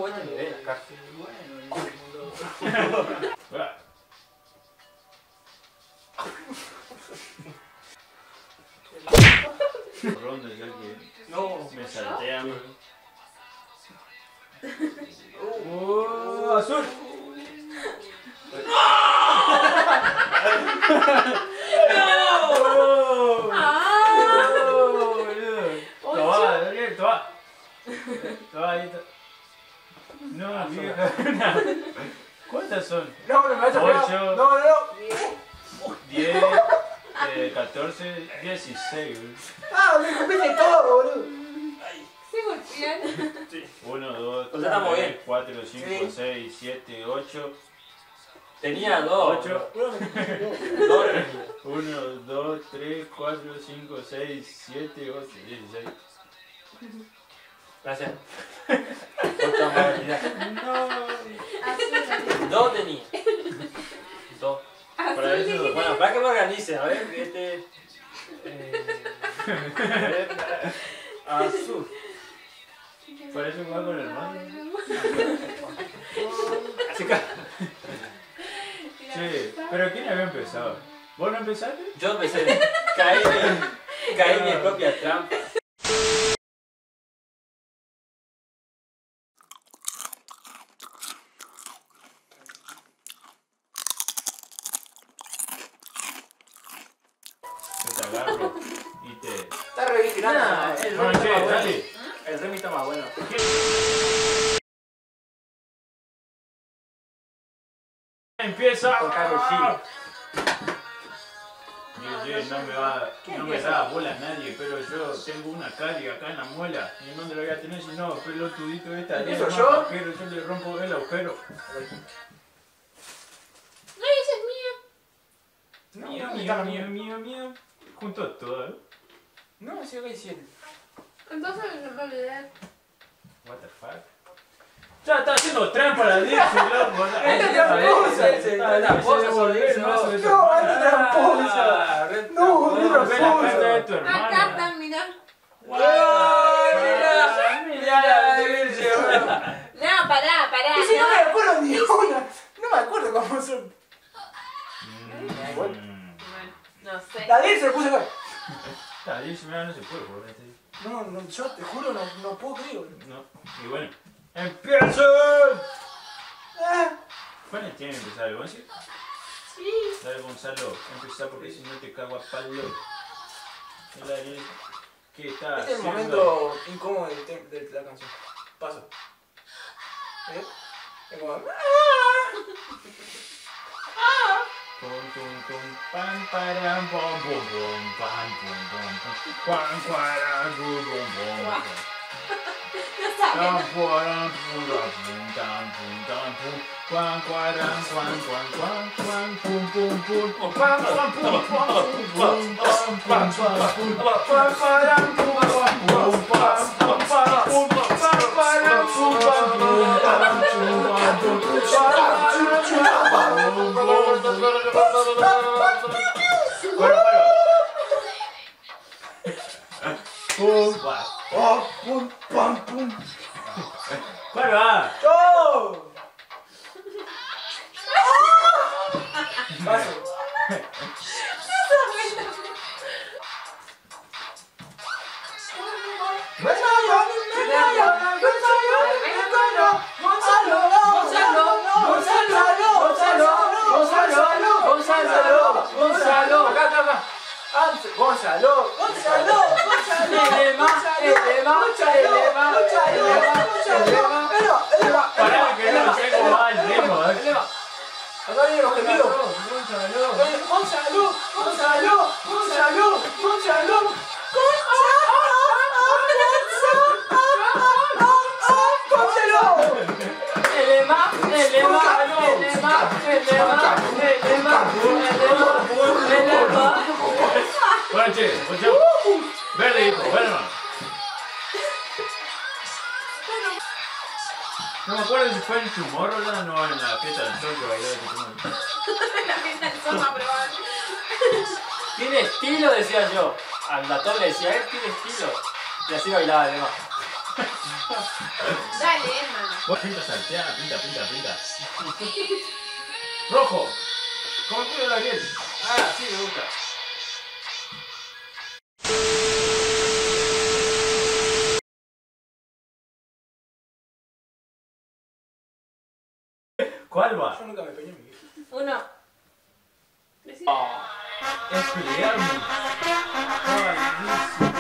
como este nivel acá. Ronda ya que No, me saltean. azul. No, vieja. ¿Cuántas son? No, no me vas a pegar. 8, No. 10, 14, 16. Ah, me escupiste todo, boludo. Se golpean. 1, 2, O sea, estamos 3, bien. 4, 5, Sí. 6, 7, 8. Tenía dos. 8. Dos. 1, 2, 3, 4, 5, 6, 7, 8, 16. Gracias. Otra amabilidad. Azul. Dos tenía. Dos. Para eso, Bueno, para que me organice, a ver, este. A ver. Azul. para eso juega con el hermano. Así que. Sí, pero ¿quién había empezado? ¿Vos no empezaste? Yo empecé. Caí en mi propia trampa. Yo te agarro y te... Está re vigilando. El Bueno, Remy che, está más bueno. dale. El Remy está más bueno. ¡Empieza! Con Karol G. No me da bola nadie, pero yo tengo una carie acá en la muela. ¿Y dónde lo voy a tener si no? Pelotudito esta. ¿Empiezo yo? Pero yo le rompo el agujero. No, esa es mía. Mío. Junto a todo, ¿eh? No, sí, ok, sí. Entonces me olvidé. What the fuck? Ya está haciendo trampa la Dirce, loco. Esta tramposa, esta tramposa, No, esta tramposa. No, ve la carta de tu hermana. Acá está, mira. Mira, Dirce. No, pará. Y si no me acuerdo ni una. No me acuerdo cómo son. Bueno, no sé. La Dirce le puse acá. La Dirce, mira, no se puede jugar. No, yo te juro, no puedo creer. No, y bueno. ¡Empieza! ¿Cuándo tiene que empezar el 11? Sí. Dale, Gonzalo, empieza porque si no te cago a palo. ¿Qué está Este es el haciendo? momento incómodo de la canción. Paso. ¿Eh? Es como... Pam, param, pom, pom, pom, pam, pom, pom, pom, pam, param, pum, pom, pom, pom. No sabes. Tam, param, pum, pam, tam, pum, tam, pum. Quan, quaram, quan, quan, quan, quan, pum, pum, pum. Pam, pam, pum, pam, pum, pum, pam, pam, pam, pum. Quan, param, pum, pam, pum, pam, pam, pam, pum. Pam, param, pum, pam, pum, pam, pum, pam, pum. Pum, pam, pum. ¿Cuál va? ¡Yo! Paso. Gonzalo. Pará que no sé cómo va el ritmo, Acá viene el objetivo. Bueno, che, verde, hijo, verde, hermano. No me acuerdo si fue en Tomorrowland o en la fiesta del sol que bailaba que Tomorrowland. La fiesta del sol más probable. Tiene estilo, decía yo. Al latón le decía, él tiene estilo. Y así bailaba además. Dale, Emma. Vos pinta salteada, pinta. Rojo. Como el culo de Gabriel. Ah, sí, me gusta. ¿Cuál va? Yo nunca me peñé en mi vida. 1. Decí. Es pelearme. Ay, Dios.